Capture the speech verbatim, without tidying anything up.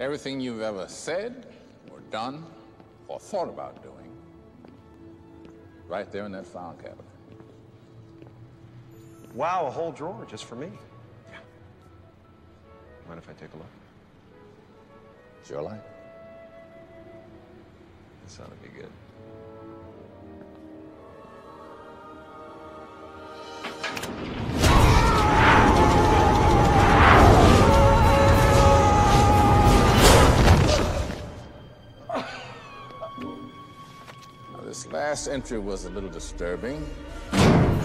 Everything you've ever said, or done, or thought about doing, right there in that file cabinet. Wow, a whole drawer just for me. Yeah. Mind if I take a look? It's your life. This ought to be good. Now, this last entry was a little disturbing.